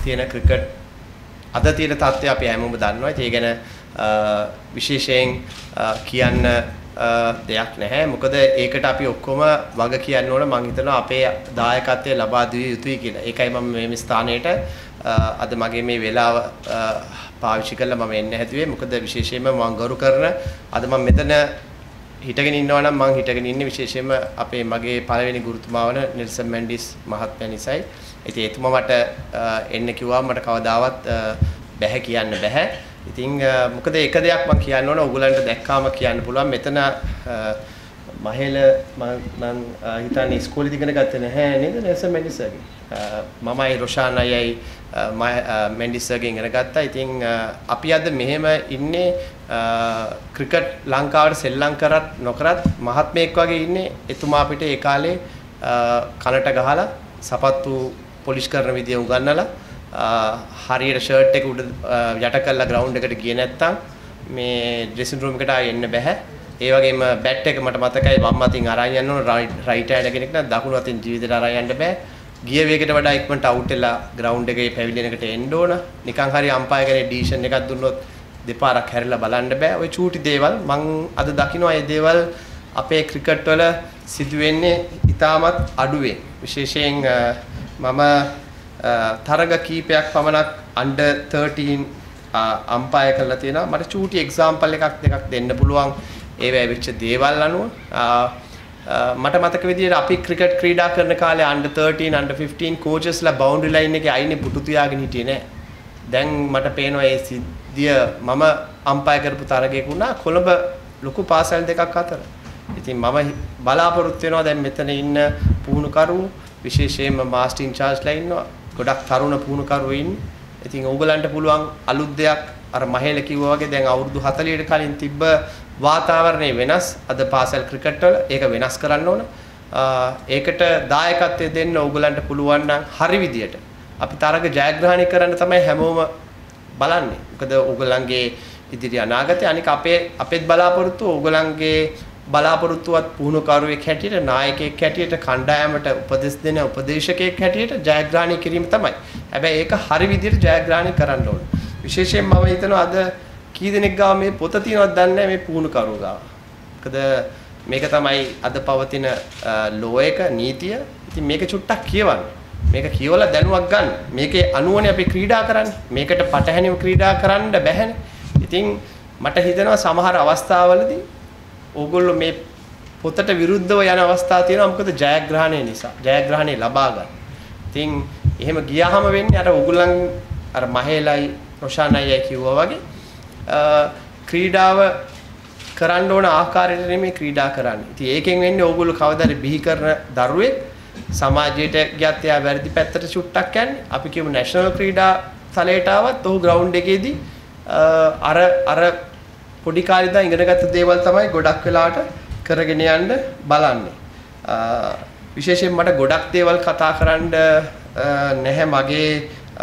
තියෙන ක්‍රිකට් අද තියෙන තත්ත්වය අපි හැමෝම දන්නවා. ඒ ගැන විශේෂයෙන් කියන්න දෙයක් නැහැ. මොකද ඒකට අපි ඔක්කොම වග කියන්න ඕන. මම හිතනවා අපේ දායකත්වය ලබා දිය යුතුයි කියලා. ඒකයි මම මේ ස්ථානයට අද මගේ මේ වෙලාව පාවිච්චි කරලා මම එන්න හැදුවේ. මොකද විශේෂයෙන්ම මම ගරු කරන අද මම මෙතන හිටගෙන ඉන්නවා නම් මම හිටගෙන ඉන්නේ විශේෂයෙන්ම අපේ මගේ පළවෙනි ගුරුතුමා වන නෙල්සන් මැන්ඩිස් මහත්මයා නිසායි. ඉතින් එතුමා මට එන්න කිව්වා මට කවදාවත් බැහැ කියන්න බැහැ. ඉතින් මොකද එක දෙයක් මම කියන්න ඕන ඕගොල්ලන්ට දැක්කාම කියන්න පුළුවන් මෙතන මහේල මම හිතන්නේ ඉස්කෝලේ ඉගෙන ගත්තේ නැහැ නේද නෙල්සන් මැන්ඩිස්ගේ. මමයි රොෂාන් අයයි මැන්ඩිස්ගේ ඉගෙන ගත්තා. ඉතින් අපි අද මෙහෙම ඉන්නේ ක්‍රිකට් ලංකාවට සෙල්ලම් කරත් නොකරත් මහත්මයෙක් වගේ ඉන්නේ. එතුමා අපිට ඒ කාලේ කනට ගහලා සපත්තු පොලිෂ් කරන විදිය උගන්වලා හරියට ෂර්ට් එක උඩ යට කරලා ග්‍රවුන්ඩ් එකට ගියේ නැත්තම් මේ ඩ්‍රෙසින් රූම් එකට ආයෙ එන්න බෑ. ඒ වගේම බැට් එක මට මතකයි වම් අතින් අරන් යන්න ඕන රයිට් හෑන්ඩ් කෙනෙක් නම් දකුණු අතින් ජීවිතේට අරන් යන්න බෑ. ගිය වේගයට වඩා ඉක්මනට අවුට් වෙලා ග්‍රවුන්ඩ් එකේ පැවිලියන් එකට එන්න ඕන. නිකන් හරි අම්පයර් කෙනෙක් ඩිසිෂන් එකක් දුන්නොත් දෙපාරක් හැරිලා බලන්න බෑ. ওই චූටි දේවල් මං අද දකිනවා මේ දේවල් අපේ ක්‍රිකට් වල සිදු වෙන්නේ ඉතාමත් අඩුවෙන්. විශේෂයෙන් මම තරග කීපයක් පමණක් under 13 අම්පයර් කරලා තියෙනවා. මට චූටි එක්සැම්පල් එකක් දෙකක් දෙන්න පුළුවන් ඒවැ වෙච්ච දේවල් අනුව. මට මතක විදියට අපි ක්‍රිකට් ක්‍රීඩා කරන කාලේ under 13 under 15 කෝචස්ලා බවුන්ඩරි ලයින් එකේ අයිනේ පුටු තියාගෙන හිටියේ නෑ. දැන් මට පේනවා ඒ සිද්ධිය මම අම්පයර් කරපු තරගයක වුණා කොළඹ ලොකු පාසල් දෙකක් අතර. ඉතින් මම බලාපොරොත්තු වෙනවා දැන් මෙතන ඉන්න පුහුණුකරු විශේෂයෙන්ම මාස්ටර් ඉන්චාර්ජ්ලා ඉන්නවා. ගොඩක් තරුණ පුහුණුකරුවෝ ඉන්නේ. ඉතින් ඕගලන්ට පුළුවන් අලුත් දෙයක් අර මහේල කිව්වා වගේ දැන් අවුරුදු 40කට කලින් තිබ්බ වාතාවරණය වෙනස්. අද පාසල් ක්‍රිකට් වල ඒක වෙනස් කරන්න ඕන. ඒකට දායකත්වය දෙන්න ඕගලන්ට පුළුවන් නම් හරි විදියට අපි තරග ජයග්‍රහණය කරන්න තමයි හැමෝම බලන්නේ. මොකද ඕගලන්ගේ ඉදිරි අනාගතය අනික අපේත් බලාපොරොත්තු ඕගලන්ගේ බලාපොරොත්තුවත් පුහුණුකරුවෙක් හැටියට නායකයෙක් හැටියට කණ්ඩායමට උපදෙස් දෙන උපදේශකයෙක් හැටියට ජයග්‍රහණය කිරීම තමයි. හැබැයි ඒක හරි විදියට ජයග්‍රහණය කරන්න ඕන. විශේෂයෙන් මම හිතනවා අද කී දෙනෙක් ගාව මේ පොත තියෙනවද දන්නේ නැහැ මේ පුහුණුකරුවෝ ගාව. මොකද මේක තමයි අද පවතින ලෝ එක නීතිය. ඉතින් මේක චුට්ටක් කියවන්න. මේක කියවලා දැනුවක් ගන්න. මේකේ අනුවනේ අපි ක්‍රීඩා කරන්නේ. මේකට පටහැනිව ක්‍රීඩා කරන්න බැහැනේ. ඉතින් මට හිතෙනවා සමහර අවස්ථාවලදී ඕගොල්ලෝ මේ පොතට විරුද්ධව යන අවස්ථා තියෙනවා. මොකද ජයග්‍රහණය නිසා. ජයග්‍රහණය ලබා ගන්න. ඉතින් එහෙම ගියාම වෙන්නේ අර ඕගොල්ලන් අර මහේලයි රොෂානයි කිව්වා වගේ ක්‍රීඩාව කරන්න ඕන ආකාරයට නෙමෙයි ක්‍රීඩා කරන්නේ. ඉතින් ඒකෙන් වෙන්නේ ඕගොල්ලෝ කවදාද බිහි කරන දරුවෙක් සමාජයට ගියත් එයා වැරදි පැත්තට චුට්ටක් යන්නේ. අපි කියමු නැෂනල් ක්‍රීඩා තලයට ආවත් ඔහු ග්‍රවුන්ඩ් එකේදී අර පොඩි කාලේ ඉඳන් ඉගෙනගත්ත දේවල් තමයි ගොඩක් වෙලාවට කරගෙන යන්න බලන්නේ. විශේෂයෙන් මට ගොඩක් දේවල් කතා කරන්න නැහැ මගේ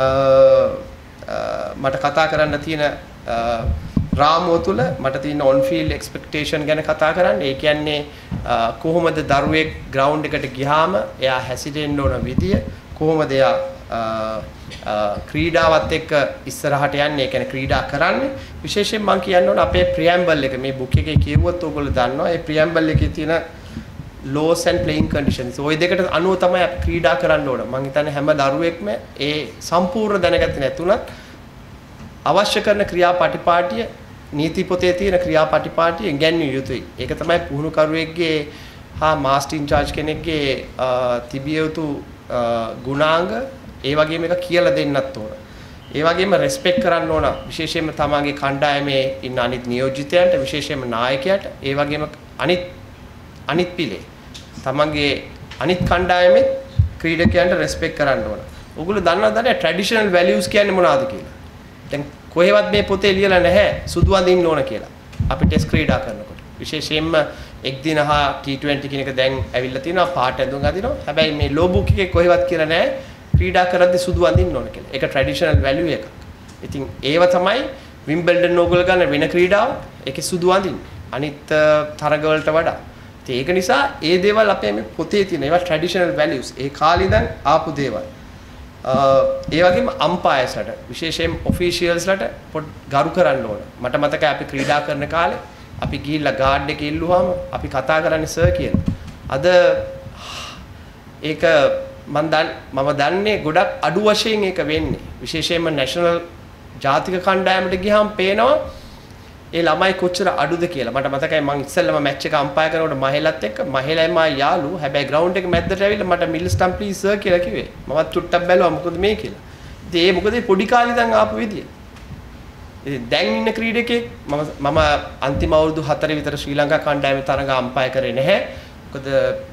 මට කතා කරන්න තියෙන රාමුව තුළ මට තියෙන on field expectation ගැන කතා කරන්න. ඒ කියන්නේ කොහොමද දරුවෙක් ග්‍රවුන්ඩ් එකට ගියාම එයා හැසිරෙන්න ඕන විදිය කොහොමද එයා ක්‍රීඩාවත් එක්ක ඉස්සරහට යන්නේ. ඒ කියන්නේ ක්‍රීඩා කරන්නේ. විශේෂයෙන් මම කියන්න ඕන අපේ ප්‍රියැම්බල් එක මේ බුක් එකේ කියවුවොත් ඔයගොල්ලෝ දන්නවා ඒ ප්‍රියැම්බල් එකේ තියෙන laws and playing conditions. ওই දෙකට අනුව තමයි අපි ක්‍රීඩා කරන්න ඕන. මම හිතන්නේ හැම දරුවෙක්ම ඒ සම්පූර්ණ දැනගත්තේ නැතුණත් අවශ්‍ය කරන ක්‍රියාපටිපාටිය නීති පොතේ තියෙන ක්‍රියාපටිපාටිය ඉගෙනිය යුතුයි. ඒක තමයි පුහුණුකරුවෙක්ගේ හා මාස්ටර් ඉන්චාර්ජ් කෙනෙක්ගේ තිබිය යුතු ගුණාංග. ඒ වගේම එක කියලා දෙන්නත් ඕන. ඒ වගේම රෙස්පෙක්ට් කරන්න ඕන. විශේෂයෙන්ම තමන්ගේ කණ්ඩායමේ ඉන්න අනිත් නියෝජිතයන්ට විශේෂයෙන්ම නායකයාට ඒ වගේම අනිත් පිළේ තමන්ගේ අනිත් කණ්ඩායමේ ක්‍රීඩකයන්ට රෙස්පෙක්ට් කරන්න ඕන. ඔයගොල්ලෝ දන්නවද ට්‍රැඩිෂනල් වැලියුස් කියන්නේ මොනවද කියලා? දැන් කොහෙවත් මේ පොතේ ලියලා නැහැ සුදු අඳින්න ඕන කියලා. අපි ටෙස්ට් ක්‍රීඩා කරනකොට විශේෂයෙන්ම එක් දින හා T20 කියන එක දැන් ඇවිල්ලා තිනවා පාට ඇඳුම් අඳිනවා. හැබැයි මේ ලෝ බුක් එකේ කොහෙවත් කියලා නැහැ ක්‍රීඩා කරද්දී සුදු අඳින්න ඕන කියලා. ඒක ට්‍රැඩිෂනල් වැලියු එකක්. ඉතින් ඒව තමයි විම්බල්ඩන් ඕගොල්ලෝ ගන්න වෙන ක්‍රීඩාව. ඒකේ සුදු අඳින්න. අනිත් තරග වලට වඩා. ඒක නිසා ඒ දේවල් අපේ මේ පොතේ තියෙන ඒවා ට්‍රැඩිෂනල් වැලියුස්. ඒ කාලේ ඉඳන් ආපු දේවල්. ඒ වගේම අම්පයර්ස්ලට විශේෂයෙන් ඔෆිෂියල්ස්ලට ගරු කරන්න ඕන. මට මතකයි අපි ක්‍රීඩා කරන කාලේ අපි ගිහිල්ලා ගාඩ් එකේ ඉල්ලුවාම අපි කතා කරන්නේ සර් කියලා. අද ඒක මම දන්නේ ගොඩක් අඩු වශයෙන් ඒක වෙන්නේ. විශේෂයෙන්ම නැෂනල් ජාතික කණ්ඩායමට ගියාම පේනවා ඒ ළමයි කොච්චර අඩුද කියලා. මට මතකයි මම ඉස්සෙල්ලාම මැච් එක අම්පයර් කරනකොට මහේලත් එක්ක මහේලයි මා යාළු. හැබැයි ග්‍රවුන්ඩ් එක මැද්දට ඇවිල්ලා මට මිල් ස්ටම්ප් ප්ලීස් සර් කියලා කිව්වේ. මමත් චුට්ටක් බැලුවා මොකද මේ කියලා. ඉතින් ඒ මොකද පොඩි කාලේ ඉඳන් ආපු විදිය. ඉතින් දැන් ඉන්න ක්‍රීඩකෙක් මම අන්තිම අවුරුදු 4 විතර ශ්‍රී ලංකා කණ්ඩායමේ තරඟ අම්පයර් කරේ නැහැ. මොකද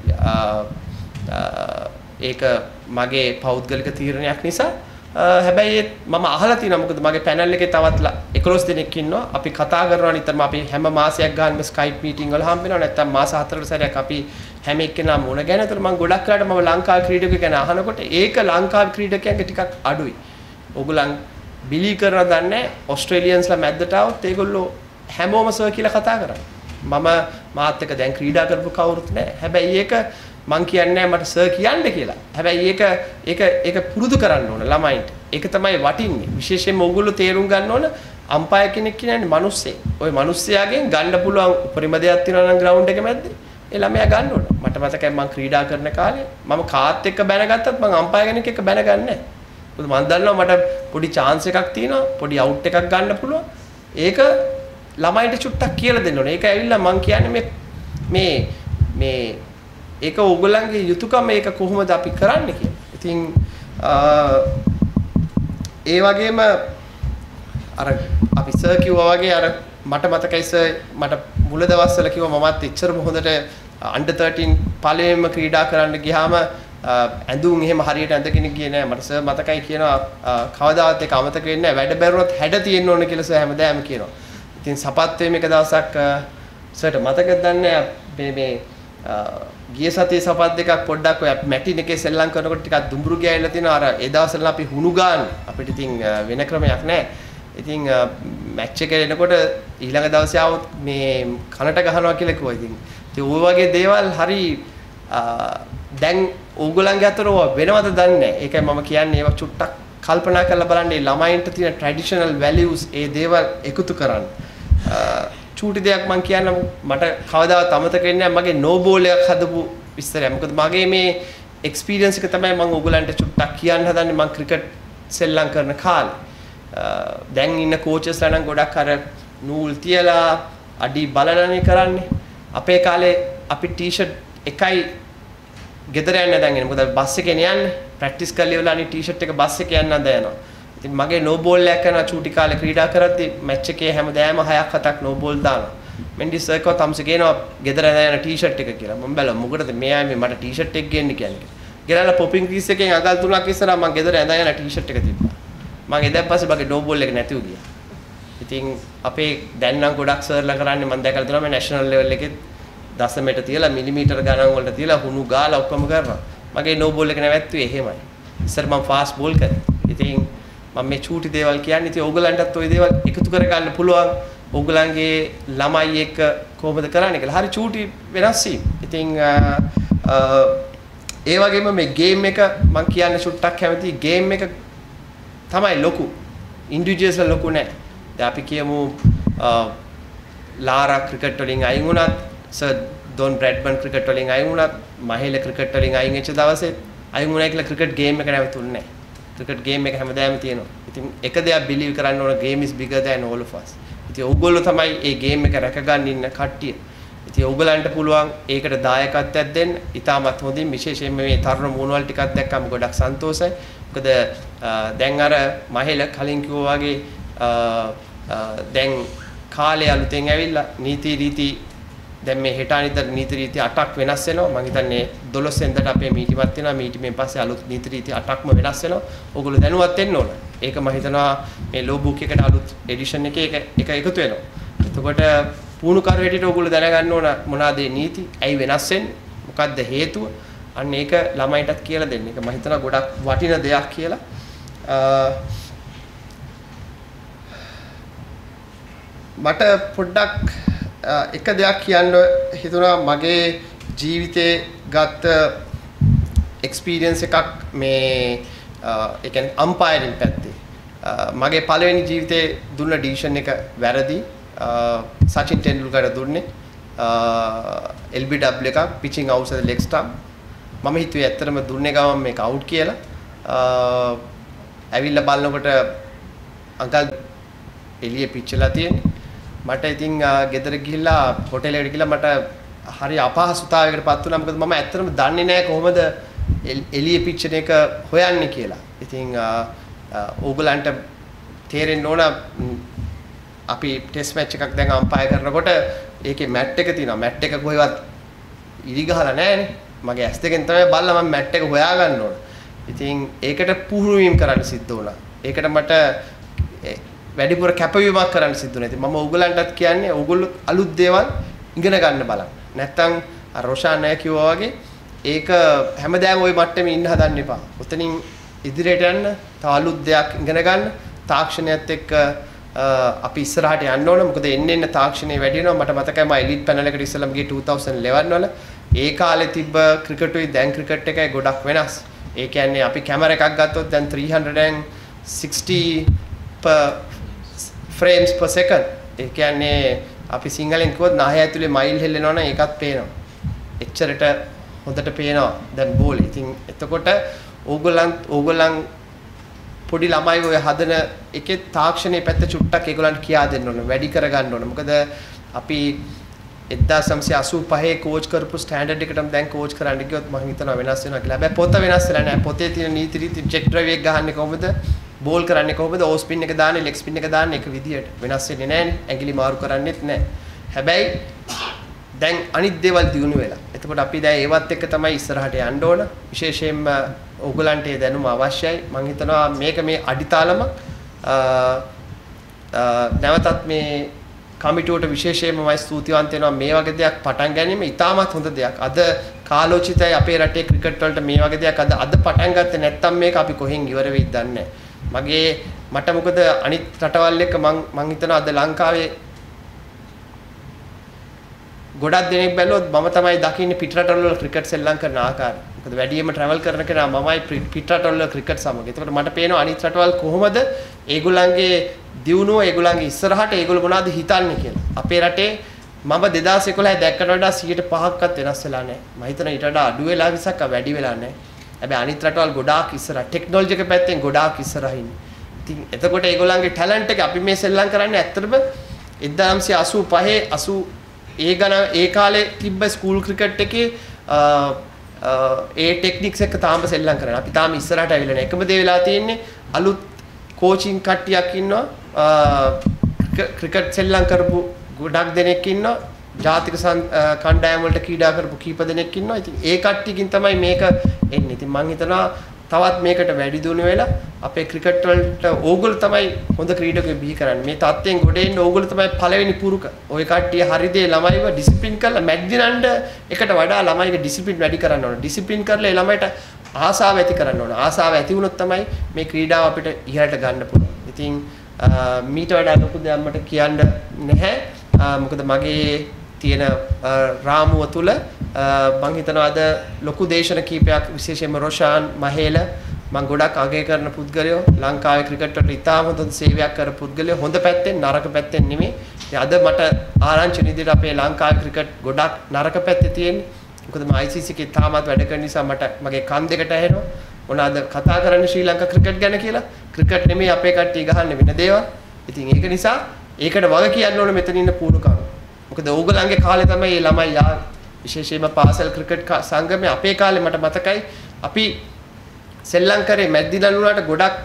ඒක මගේ පෞද්ගලික තීරණයක් නිසා. හැබැයි මම අහලා තියෙනවා මොකද මගේ පැනල් එකේ තවත් 11 දෙනෙක් ඉන්නවා. අපි කතා කරනවා නිතරම අපි හැම මාසයක් ගානම ස්කයිප් මීටින් වල හම්බ වෙනවා. නැත්තම් මාස 4කට සැරයක් අපි හැම එක්කෙනාම මුණ ගැහෙන. ඒතර මම ගොඩක් වෙලාට මම ලංකාවේ ක්‍රීඩකයෝ ගැන අහනකොට ඒක ලංකාවේ ක්‍රීඩකයන්ගේ ටිකක් අඩුයි. ඕගොල්ලන් බිලී කරනවා දන්නේ ඕස්ට්‍රේලියන්ස්ලා මැද්දට આવොත් ඒගොල්ලෝ හැමෝම සර් කියලා කතා කරන්නේ. මම මාත් එක්ක දැන් ක්‍රීඩා කරපු කවුරුත් නැහැ. හැබැයි ඒක මං කියන්නේ මට සර් කියන්න කියලා. හැබැයි ඒක පුරුදු කරන්න ඕන ළමයින්ට. ඒක තමයි වටින්නේ. විශේෂයෙන්ම ඕගොල්ලෝ තේරුම් ගන්න ඕන අම්පයර් කෙනෙක් කියන්නේ මිනිස්සෙක්. ওই මිනිස්සයාගෙන් ගන්න පුළුවන් උපරිම දෙයක් තියෙනවා නම් ග්‍රවුන්ඩ් එක මැද්දේ ඒ ළමයා ගන්න ඕන. මට මතකයි මං ක්‍රීඩා කරන කාලේ මම කාත් එක්ක බැනගත්තත් මං අම්පයර් කෙනෙක් එක්ක බැනගන්නේ නැහැ. මොකද මං දන්නවා මට පොඩි chance එකක් තියෙනවා. පොඩි අවුට් එකක් ගන්න පුළුවන්. ඒක ළමයින්ට චුට්ටක් කියලා දෙන්න ඕනේ. ඒක ඇවිල්ලා මං කියන්නේ මේ ඒක ඕගොල්ලන්ගේ යුතුයකම මේක කොහොමද අපි කරන්නේ කියලා. ඉතින් ඒ වගේම අර අපි සර් කිව්වා වගේ අර මට මතකයි සර් මට මුල දවස්වල කිව්වා මමත් එච්චරම හොඳට under 13 පළවෙනිම ක්‍රීඩා කරන්න ගියාම ඇඳුම් එහෙම හරියට ඇඳගෙන ගියේ නෑ. මට සර් මතකයි කියනවා කවදාවත් ඒක අමතක වෙන්නේ නෑ. වැඩ බැරුණොත් හැඩ තියෙන්න ඕන කියලා සර් හැමදාම කියනවා. ඉතින් සපත්තුවේ මේක දවසක් සර්ට මතකද දන්නේ මේ ගිය සතියේ සපත් දෙකක් පොඩ්ඩක් ඔය මැටින් එකේ සෙල්ලම් කරනකොට ටිකක් දුඹුරු ගෑවිලා තිනවා. අර ඒ දවස්වල අපි හුණු ගන්න අපිට ඉතින් වෙන ක්‍රමයක් නැහැ. ඉතින් මැච් එක එනකොට ඊළඟ දවසේ ආවොත් මේ කනට ගහනවා කියලා කිව්වා. ඉතින් ওই වගේ දේවල් හරි දැන් ඕගොල්ලන්ගේ අතර වෙනවද දන්නේ නැහැ. ඒකයි මම කියන්නේ ඒවා චුට්ටක් කල්පනා කරලා බලන්න මේ ළමයින්ට තියෙන ට්‍රැඩිෂනල් වැලියුස් ඒ දේවල් එකතු කරන්න. චූටි දෙයක් මම කියන්න මට කවදාවත් අමතක වෙන්නේ නැහැ මගේ නෝ බෝල් එකක් හදපු විස්තරය. මොකද මගේ මේ එක්ස්පීරියන්ස් එක තමයි මම ඕගොල්ලන්ට චුට්ටක් කියන්න හදන්නේ මම ක්‍රිකට් සෙල්ලම් කරන කාලේ. දැන් ඉන්න කෝචස්ලා නම් ගොඩක් අර නූල් තියලා අඩි බලලානේ කරන්නේ. අපේ කාලේ අපි ටී-ෂර්ට් එකයි ගෙදර යන්න දැන් එන්නේ. මොකද බස් එකේ යන්නේ. ප්‍රැක්ටිස් කරලා ඉවරලා අනේ ටී-ෂර්ට් එක බස් එකේ යන්න යනවා. ඉතින් මගේ නෝ බෝල් එකක් කරන චූටි කාලේ ක්‍රීඩා කරද්දී මැච් එකේ හැමදාම 6ක් 7ක් නෝ බෝල් දානවා. මෙන්ඩි සර් කව තමස කියනවා ගෙදර යන ටී-ෂර්ට් එක කියලා. මම බැලුවා මොකටද මෙයා මේ මට ටී-ෂර්ට් එක ගේන්න කියන්නේ. ගෙනල්ලා පොපින් ක්‍රීස් එකෙන් අඟල් 3ක් ඉස්සරහා මම ගෙදර යන ටී-ෂර්ට් එක තිබ්බා. මම එදාට පස්සේ මගේ නෝ බෝල් එක නැතිව ගියා. ඉතින් අපේ දැන් නම් ගොඩක් සර්ලා කරන්නේ මම දැකලා තියෙනවා මේ නැෂනල් ලෙවල් එකේ දශමයට තියලා මිලිමීටර ගණන් වලට තියලා හුණු ගාලා ඔක්කොම කරනවා. මගේ නෝ බෝල් එක නැවැත්තුවේ එහෙමයි. ඉස්සර මම ෆාස්ට් බෝල් කරේ. ඉතින් මම මේ චූටි දේවල් කියන්නේ ඉතින් ඕගලන්ටත් ওই දේවල් එකතු කරගන්න පුළුවන්. ඕගලන්ගේ ළමයි එක්ක කොහොමද කරන්නේ කියලා. හරි චූටි වෙනස් වීම. ඉතින් ඒ වගේම මේ ගේම් එක මම කියන්න චුට්ටක් කැමතියි. ගේම් එක තමයි ලොකු. ඉන්ඩිවිජුවල්ස් ලොකු නෑ. දැන් අපි කියමු ලාරා ක්‍රිකට් වලින් අයින් වුණත් සර් ඩොන් බ්‍රැඩ්මන් ක්‍රිකට් වලින් අයින් වුණත් මහේල ක්‍රිකට් වලින් අයින් වෙච්ච දවසේ අයින් වුණා කියලා ක්‍රිකට් ගේම් එක නැවතුන්නේ නෑ. ක්‍රිකට් ගේම් එක හැමදාම තියෙනවා. ඉතින් එක දෙයක් බිලීව් කරන්න ඕන game is bigger than all of us. ඉතින් ඕගොල්ලෝ තමයි මේ ගේම් එක රැකගන්න ඉන්න කට්ටිය. ඉතින් ඕගලන්ට පුළුවන් ඒකට දායකත්වයක් දෙන්න. ඉතාමත් හොඳින් විශේෂයෙන්ම මේ තරුණ මූණවල ටිකක් දැක්කම ගොඩක් සන්තෝෂයි. මොකද දැන් අර මහේල කලින් කිව්වා වගේ දැන් කාලේ අලුතෙන් ඇවිල්ලා නීති රීති දැන් මේ හෙට අනිද්දා නීති රීති 8ක් වෙනස් වෙනවා. මම හිතන්නේ 12 වෙනිදාට අපේ මීටිමක් තියෙනවා. මීටිමෙන් පස්සේ අලුත් නීති රීති 8ක්ම වෙනස් වෙනවා. ඕගොල්ලෝ දැනුවත් වෙන්න ඕන. ඒක මම හිතනවා මේ ලෝ බුක් එකට අලුත් එඩිෂන් එකේ එක එකතු වෙනවා. එතකොට පුහුණු කර හැටියට ඕගොල්ලෝ දැනගන්න ඕන මොනවාද මේ නීති? ඇයි වෙනස් වෙන්නේ? මොකක්ද හේතුව? අන්න ඒක ළමයිටත් කියලා දෙන්න. ඒක මම හිතනවා ගොඩක් වටින දෙයක් කියලා. මට පොඩ්ඩක් එක දෙයක් කියන්න හිතුණා මගේ ජීවිතේ ගත්ත එක්ස්පීරියන්ස් එකක් මේ ඒ කියන්නේ අම්පයරින් පැත්තේ මගේ පළවෙනි ජීවිතේ දුන්න ඩිසිෂන් එක වැරදි. සචින් තෙන්ඩුල්කර් දුන්නේ LBW එකක් පිචින් අවුට් ද ලෙග් ස්ටම්ප්. මම හිතුවේ ඇත්තටම දුන්නේ ගමන් මේක අවුට් කියලා. ඇවිල්ලා බලනකොට අංකල් එළියේ පිච්චලා තියෙන්නේ. මට ඉතින් ගෙදර ගිහිල්ලා හොටෙල් එකට ගිහිල්ලා මට හරි අපහසුතාවයකටපත් වුණා. මොකද මම ඇත්තටම දන්නේ නැහැ කොහොමද එළියේ පිච්චෙන එක හොයන්නේ කියලා. ඉතින් ඕගලන්ට තේරෙන්න ඕන අපි ටෙස්ට් මැච් එකක් දැන් අම්පයර් කරනකොට ඒකේ මැට් එක තියෙනවා. මැට් එක කොහෙවත් ඉරි ගහලා නැහැනේ. මගේ ඇස් දෙකෙන් තමයි බලලා මම මැට් එක හොයාගන්න ඕන. ඉතින් ඒකට පුහුණු වීම කරන්න සිද්ධ වුණා. ඒකට මට වැඩිපුර කැපවීමක් කරන්න සිද්ධ වුණා. ඉතින් මම ඕගලන්ටත් කියන්නේ ඕගොල්ලෝ අලුත් දේවල් ඉගෙන ගන්න බලන්න. නැත්තම් රොෂාන් අය කිව්වා වගේ ඒක හැමදාම ওই මට්ටමේ ඉන්න හදන්න එපා. උතනින් ඉදිරියට යන්න, තව අලුත් දෙයක් ඉගෙන ගන්න, තාක්ෂණයත් එක්ක අපි ඉස්සරහට යන්න ඕන. මොකද එන්න තාක්ෂණය වැඩි වෙනවා. මට මතකයි මම එලිට් පැනල් එකට ඉස්සෙල්ලාම ගියේ 2011 වල. ඒ කාලේ තිබ්බ ක්‍රිකටුයි දැන් ක්‍රිකට් එකයි ගොඩක් වෙනස්. ඒ කියන්නේ අපි කැමරා එකක් ගත්තොත් දැන් 360 frames per second. ඒ කියන්නේ අපි සිංහලෙන් කිව්වොත් නහය ඇතුලේ මයිල් හෙල්ලෙනවා නම් ඒකත් පේනවා. එච්චරට හොඳට පේනවා දැන් බෝලේ. ඉතින් එතකොට ඕගොල්ලන් පොඩි ළමයි ඔය හදන එකේ තාක්ෂණයේ පැත්ත චුට්ටක් ඒගොල්ලන්ට කියා දෙන්න ඕන. වැඩි කරගන්න ඕන. මොකද අපි 1985 කෝච් කරපු ස්ටෑන්ඩඩ් එකටම දැන් කෝච් කරන්න ගියොත් මම හිතනවා වෙනස් වෙනවා කියලා. හැබැයි පොත වෙනස් වෙලා නැහැ. පොතේ තියෙන නීති රීති චෙක් ඩ්‍රයිව් එක ගහන්නේ කොහොමද? බෝල් කරන්නේ කොහොමද? ඕෆ් ස්පින් එක දාන්නේ, ලෙග් ස්පින් එක දාන්නේ එක විදියට. වෙනස් වෙන්නේ නැහැනේ. ඇඟිලි මාරු කරන්නේත් නැහැ. හැබැයි දැන් අනිත් දේවල් දිනු වෙලා. එතකොට අපි දැන් ඒවත් එක්ක තමයි ඉස්සරහට යන්න ඕන. විශේෂයෙන්ම ඕගලන්ට ඒ දැනුම අවශ්‍යයි. මම හිතනවා මේක මේ අඩිතාලම නැවතත් මේ කමිටුවට විශේෂයෙන්ම මම ස්තුතිවන්ත වෙනවා මේ වගේ දෙයක් පටන් ගැනීම ඉතාමත් හොඳ දෙයක්. අද කාලෝචිතයි අපේ රටේ ක්‍රිකට් වලට මේ වගේ දෙයක් අද පටන් ගත්තේ නැත්නම් මේක අපි කොහෙන් ඉවර වෙයිද දන්නේ නැහැ. මට මොකද අනිත් රටවල් එක්ක මම හිතනවා අද ලංකාවේ ගොඩක් දෙනෙක් බැලුවොත් මම තමයි දකින්නේ පිට රටවල ක්‍රිකට් සෙල්ලම් කරන ආකාරය. මොකද වැඩියෙන්ම travel කරන කෙනා මමයි පිට රටවල ක්‍රිකට් සමග. ඒකට මට පේනවා අනිත් රටවල් කොහොමද ඒගොල්ලන්ගේ දියුණුව ඒගොල්ලන්ගේ ඉස්සරහට ඒගොල්ලෝ මොනවද හිතන්නේ කියලා. අපේ රටේ මම 2011 දැක්කට වඩා 105ක්වත් වෙනස් වෙලා නැහැ. මම හිතනවා ඊට වඩා අඩු වෙලා විසක් වැඩි වෙලා නැහැ. හැබැයි අනිත් රටවල් ගොඩාක් ඉස්සරහ ටෙක්නොලොජි එක පැත්තෙන් ගොඩාක් ඉස්සරහින්. ඉතින් එතකොට ඒගොල්ලන්ගේ ටැලන්ට් එක අපි මේ සෙල්ලම් කරන්නේ ඇත්තටම 1985 ඒ කාලේ තිබ්බ ස්කූල් ක්‍රිකට් එකේ ඒ ටෙක්නික්ස් එක තාම සෙල්ලම් කරනවා. අපි තාම ඉස්සරහට ඇවිල්ලා නැහැ. එකම දේ වෙලා තියෙන්නේ අලුත් කෝචින් කට්ටියක් ඉන්නවා. ක්‍රිකට් සෙල්ලම් කරපු ගොඩක් දෙනෙක් ඉන්නවා. ජාතික කණ්ඩායම් වලට ක්‍රීඩා කරපු කීප දෙනෙක් ඉන්නවා. ඉතින් ඒ කට්ටියකින් තමයි මේක එන්නේ. ඉතින් මම හිතනවා තවත් මේකට වැඩි දියුණු වෙලා අපේ ක්‍රිකට් වලට ඕගොල්ලෝ තමයි හොඳ ක්‍රීඩකයෝ බිහි කරන්නේ. මේ තත්ත්වයෙන් ගොඩ එන්න ඕගොල්ලෝ තමයි පළවෙනි පුරුක. ওই කට්ටිය හරිදේ ළමයිව ඩිසිප්ලින් කරලා මැච් දිනන්න එකට වඩා ළමයිගේ ඩිසිප්ලින් වැඩි කරන්න ඕන. ඩිසිප්ලින් කරලා ඒ ළමයට ආසාව ඇති කරන්න ඕන. ආසාව ඇති වුණොත් තමයි මේ ක්‍රීඩාව අපිට ඉහළට ගන්න පුළුවන්. ඉතින් මීට වඩා ලොකු දෙයක් මට කියන්න නැහැ. මොකද මගේ තියෙන රාමුව තුල මම හිතනවා අද ලොකු දේශන කීපයක් විශේෂයෙන්ම රොෂාන් මහේල මම ගොඩක් අගය කරන පුද්ගලයෝ ලංකාවේ ක්‍රිකට් වලට ඉතාම හොඳ සේවයක් කරපු පුද්ගලයෝ හොඳ පැත්තෙන් නරක පැත්තෙන් නෙමෙයි. අද මට ආරංචි විදිහට අපේ ලංකාවේ ක්‍රිකට් ගොඩක් නරක පැත්තේ තියෙන්නේ. මොකද මම ICC එකේ තාමත් වැඩ කරන නිසා මට මගේ කන් දෙකට ඇහෙනවා. මොනවාද කතා කරන්නේ ශ්‍රී ලංකා ක්‍රිකට් ගැන කියලා. ක්‍රිකට් නෙමෙයි අපේ කට්ටිය ගහන්නේ වෙන දේවල්. ඉතින් ඒක නිසා ඒකට වග කියන්න ඕනේ මෙතන ඉන්න පුරුකම්. මොකද ඕගලන්ගේ කාලේ තමයි මේ ළමයි විශේෂයෙන්ම පාසල් ක්‍රිකට් සංගමේ අපේ කාලේ මට මතකයි අපි සෙල්ලම් කරේ මැද්දිලන් වුණාට ගොඩක්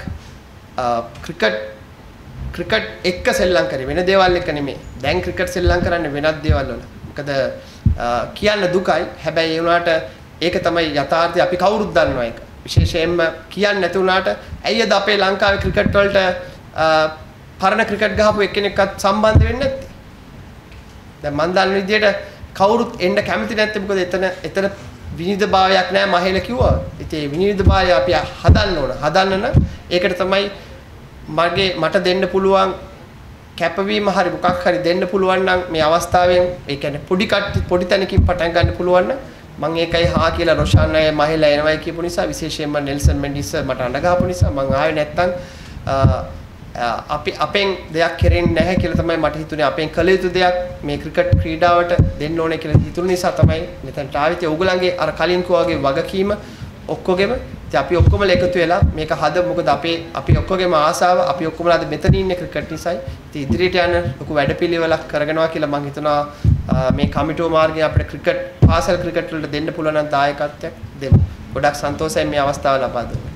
ක්‍රිකට් එක්ක සෙල්ලම් කරේ වෙන දේවල් එක්ක නෙමෙයි. දැන් ක්‍රිකට් සෙල්ලම් කරන්නේ වෙනත් දේවල් වල. මොකද කියන්න දුකයි. හැබැයි ඒ වුණාට ඒක තමයි යථාර්ථය. අපි කවුරුත් දන්නවා ඒක. විශේෂයෙන්ම කියන්නේ නැති වුණාට ඇයි අද අපේ ලංකාවේ ක්‍රිකට් වලට පරණ ක්‍රිකට් ගහපු එක්කෙනෙක්වත් සම්බන්ධ වෙන්නේ නැත්තේ? දැන් මම දන්න විදිහට කවුරුත් එන්න කැමති නැත්තේ මොකද එතන විනිවිදභාවයක් නැහැ මහේල කිව්වා. ඉතින් ඒ විනිවිදභාවය අපි හදන්න ඕන. හදන්න නම් ඒකට තමයි මට දෙන්න පුළුවන් කැපවීම හරි මොකක් හරි දෙන්න පුළුවන් නම් මේ අවස්ථාවෙන් ඒ කියන්නේ පොඩි තැනකින් පටන් ගන්න පුළුවන් නම් මම ඒකයි හා කියලා රොෂාන් අය මහේලා එනවයි කියපු නිසා විශේෂයෙන්ම නෙල්සන් මෙන්ඩිස් මට අඬ ගහපු නිසා මම ආවේ නැත්තම් අපි අපෙන් දෙයක් කෙරෙන්නේ නැහැ කියලා තමයි මට හිතුනේ. අපෙන් කළ යුතු දෙයක් මේ ක්‍රිකට් ක්‍රීඩාවට දෙන්න ඕනේ කියලා හිතුන නිසා තමයි මෙතනට ආවිත්. ඔයගොල්ලන්ගේ අර කලින් කෝවාගේ වගකීම ඔක්කොගෙම ඉතින් අපි ඔක්කොම එකතු වෙලා මේක හදමු. මොකද අපි ඔක්කොගෙම ආසාව අපි ඔක්කොමලා අද මෙතන ඉන්නේ ක්‍රිකට් නිසායි. ඉතින් ඉදිරියට යන ලොකු වැඩපිළිවෙලක් කරගෙනවා කියලා මම හිතනවා. මේ කමිටුව මාර්ගයෙන් අපිට ක්‍රිකට් පාසල් ක්‍රිකට් වලට දෙන්න පුළුවන් නම් දායකත්වයක් දෙමු. ගොඩක් සන්තෝෂයෙන් මේ අවස්ථාව ලබා දුන්නා.